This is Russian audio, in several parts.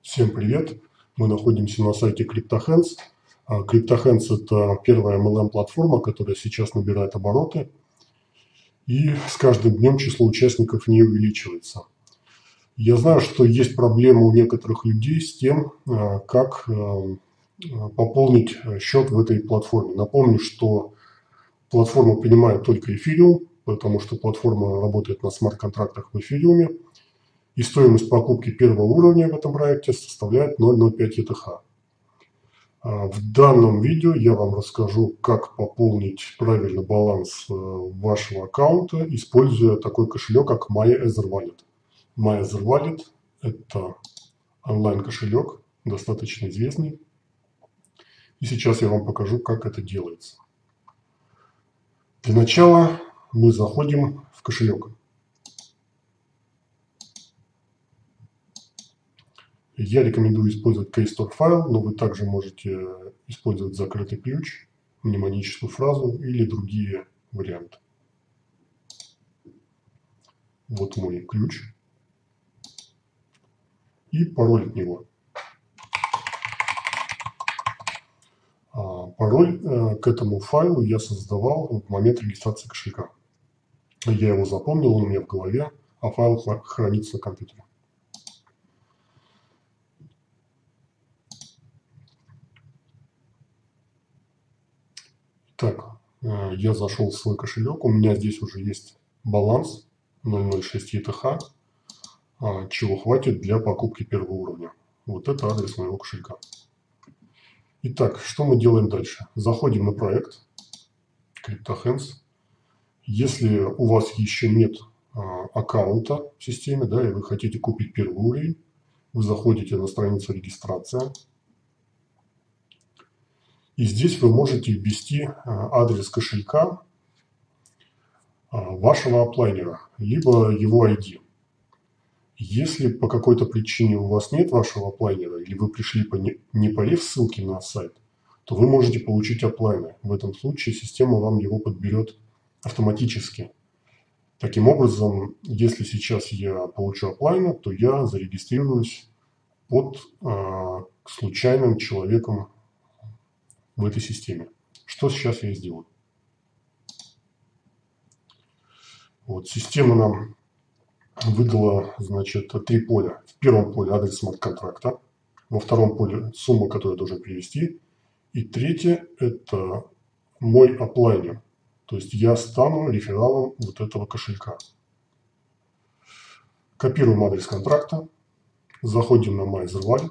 Всем привет! Мы находимся на сайте CryptoHands. CryptoHands – это первая MLM-платформа, которая сейчас набирает обороты. И с каждым днем число участников не увеличивается. Я знаю, что есть проблема у некоторых людей с тем, как пополнить счет в этой платформе. Напомню, что платформа принимает только эфириум, потому что платформа работает на смарт-контрактах в эфириуме. И стоимость покупки первого уровня в этом проекте составляет 0,05 ETH. В данном видео я вам расскажу, как пополнить правильно баланс вашего аккаунта, используя такой кошелек, как MyEtherWallet. MyEtherWallet – это онлайн-кошелек, достаточно известный. И сейчас я вам покажу, как это делается. Для начала мы заходим в кошелек. Я рекомендую использовать Keystore файл, но вы также можете использовать закрытый ключ, мнемоническую фразу или другие варианты. Вот мой ключ и пароль от него. Пароль к этому файлу я создавал в момент регистрации кошелька. Я его запомнил, он у меня в голове, а файл хранится на компьютере. Так, я зашел в свой кошелек, у меня здесь уже есть баланс 0,06 ETH, чего хватит для покупки первого уровня. Вот это адрес моего кошелька. Итак, что мы делаем дальше? Заходим на проект CryptoHands. Если у вас еще нет аккаунта в системе, да, и вы хотите купить первый уровень, вы заходите на страницу регистрация. И здесь вы можете ввести адрес кошелька вашего оплайнера, либо его ID. Если по какой-то причине у вас нет вашего оплайнера, или вы пришли не по ссылке на сайт, то вы можете получить оплайнер. В этом случае система вам его подберет автоматически. Таким образом, если сейчас я получу оплайнер, то я зарегистрируюсь под случайным человеком в этой системе. Что сейчас я сделаю? Вот, система нам выдала, значит, 3 поля. В первом поле адрес смарт-контракта, во втором поле сумма, которую я должен перевести, и третье – это мой оплайнер. То есть я стану рефералом вот этого кошелька. Копируем адрес контракта, заходим на MyEtherWallet,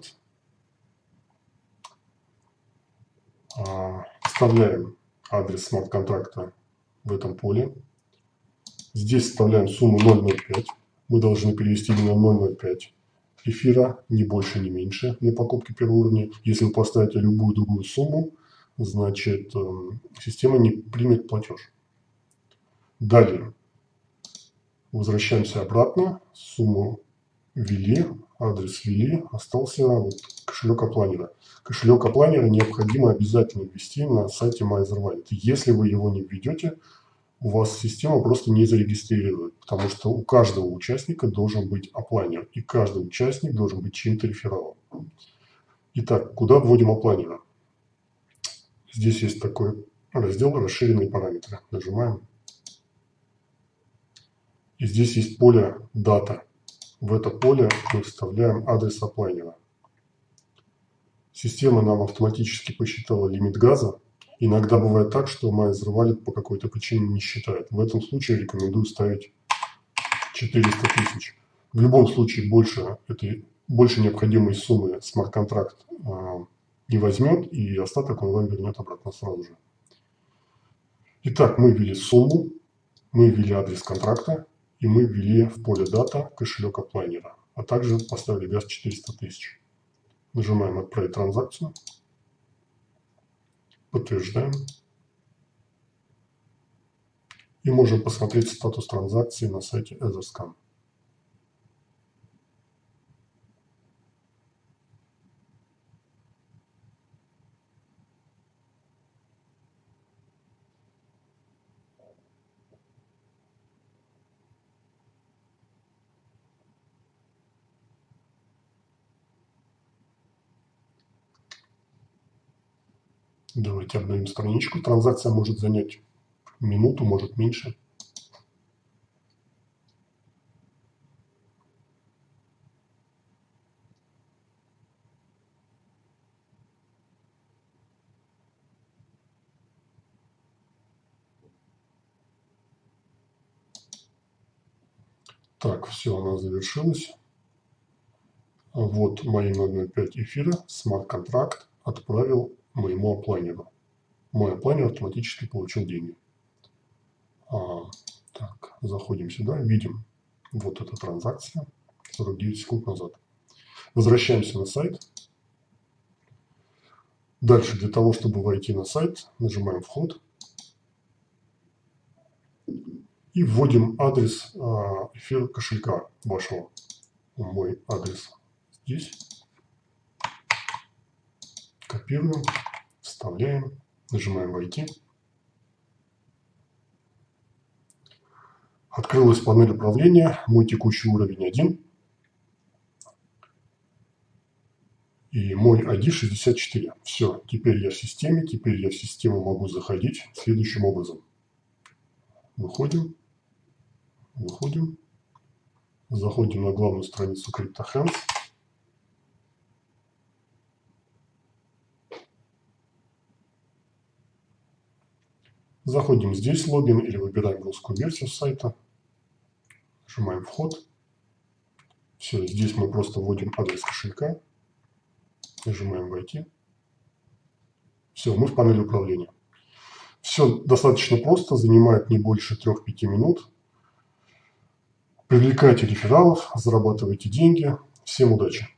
вставляем адрес смарт-контракта в этом поле. Здесь вставляем сумму 0,05. Мы должны перевести именно 0,05 эфира, ни больше, ни меньше, для покупки первого уровня. Если вы поставите любую другую сумму, значит, система не примет платеж. Далее возвращаемся обратно, сумму ввели, адрес ввели, остался вот кошелек оплайнера. Кошелек оплайнера необходимо обязательно ввести на сайте MyEtherWallet. Если вы его не введете, у вас система просто не зарегистрирует, потому что у каждого участника должен быть оплайнер, и каждый участник должен быть чьим-то рефералом. Итак, куда вводим оплайнера? Здесь есть такой раздел «Расширенные параметры». Нажимаем. И здесь есть поле «Дата». В это поле мы вставляем адрес оплайнера. Система нам автоматически посчитала лимит газа. Иногда бывает так, что MyEtherWallet по какой-то причине не считает. В этом случае рекомендую ставить 400 тысяч. В любом случае больше необходимой суммы смарт-контракт не возьмет, и остаток он вам вернет обратно сразу же. Итак, мы ввели сумму, мы ввели адрес контракта, и мы ввели в поле дата кошелек оплайнера, а также поставили газ 400 тысяч. Нажимаем «Отправить транзакцию», подтверждаем. И можем посмотреть статус транзакции на сайте Etherscan. Давайте обновим страничку. Транзакция может занять минуту, может меньше. Так, все, она завершилась. Вот мои 0.05 эфира, смарт-контракт отправил моему оплайнеру. Мой оплайнер автоматически получил деньги. Так, заходим сюда, видим вот эта транзакция 49 секунд назад. Возвращаемся на сайт. Дальше для того, чтобы войти на сайт, нажимаем «Вход» и вводим адрес эфир кошелька вашего. Мой адрес здесь. Копируем, вставляем, нажимаем «Войти». Открылась панель управления, мой текущий уровень 1 и мой ID 64. Все, теперь я в системе, теперь я в систему могу заходить следующим образом. Выходим, заходим на главную страницу CryptoHands. Заходим здесь, логин, или выбираем русскую версию сайта. Нажимаем «Вход». Все, здесь мы просто вводим адрес кошелька. Нажимаем «Войти». Все, мы в панели управления. Все достаточно просто, занимает не больше 3-5 минут. Привлекайте рефералов, зарабатывайте деньги. Всем удачи!